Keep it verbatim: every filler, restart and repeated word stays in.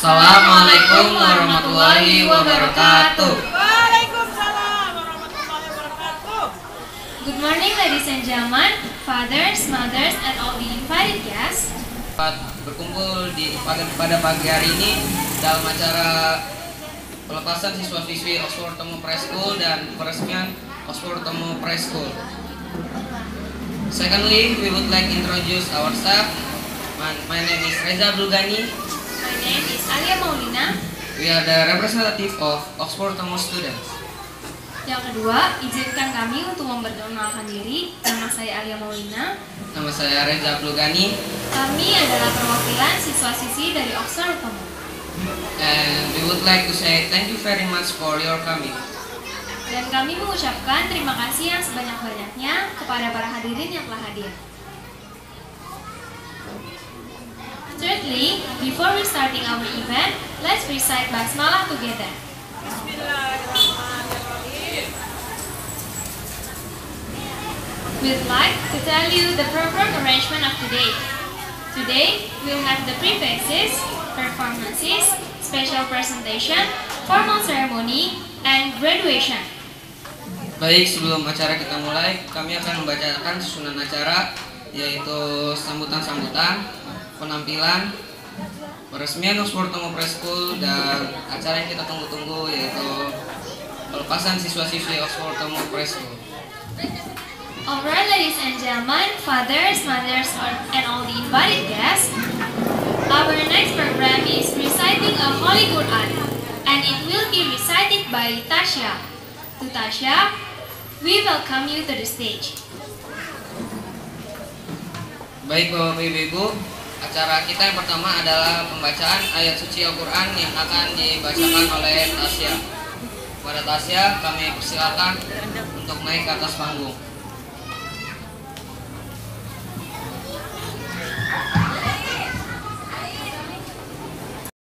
Assalamualaikum warahmatullahi wabarakatuh. Waalaikumsalam warahmatullahi wabarakatuh. Good morning, ladies and gentlemen, fathers, mothers, and all the invited guests. Berkumpul di pada, pada pagi hari ini dalam acara pelepasan siswa-siswi Oxford Temu Preschool dan peresmian Oxford Temu Preschool. Secondly, we would like to introduce our staff. My, my name is Reza Abdul-Ghani. My name is Alia Maulina. We are the representative of Oxford Temu students. Yang kedua, izinkan kami untuk memperkenalkan diri. Nama saya Alia Maulina. Nama saya Reza Abdul-Ghani. Kami adalah perwakilan siswa-siswi dari Oxford Temu. And we would like to say thank you very much for your coming. Dan kami mengucapkan terima kasih yang sebanyak-banyaknya kepada para hadirin yang telah hadir. Thirdly, before we starting our event, let's recite Basmalah together. Bismillahirrahmanirrahim. We'd like to tell you the program arrangement of today. Today, we'll have the prefaces, performances, special presentation, formal ceremony, and graduation. Baik, sebelum acara kita mulai, kami akan membacakan susunan acara, yaitu sambutan-sambutan, penampilan, peresmian Oxford Temu Preschool, dan acara yang kita tunggu-tunggu, yaitu pelepasan siswa-siswi Oxford Temu Preschool. Alright, ladies and gentlemen, fathers, mothers, and all the invited guests, our next program is reciting a Holy Quran, and it will be recited by Tasya. To Tasya, we welcome you to the stage. Baik Bapak Ibu, acara kita yang pertama adalah pembacaan ayat suci Al-Quran yang akan dibacakan oleh Tasya. Kepada Tasya, kami persilakan untuk naik ke atas panggung.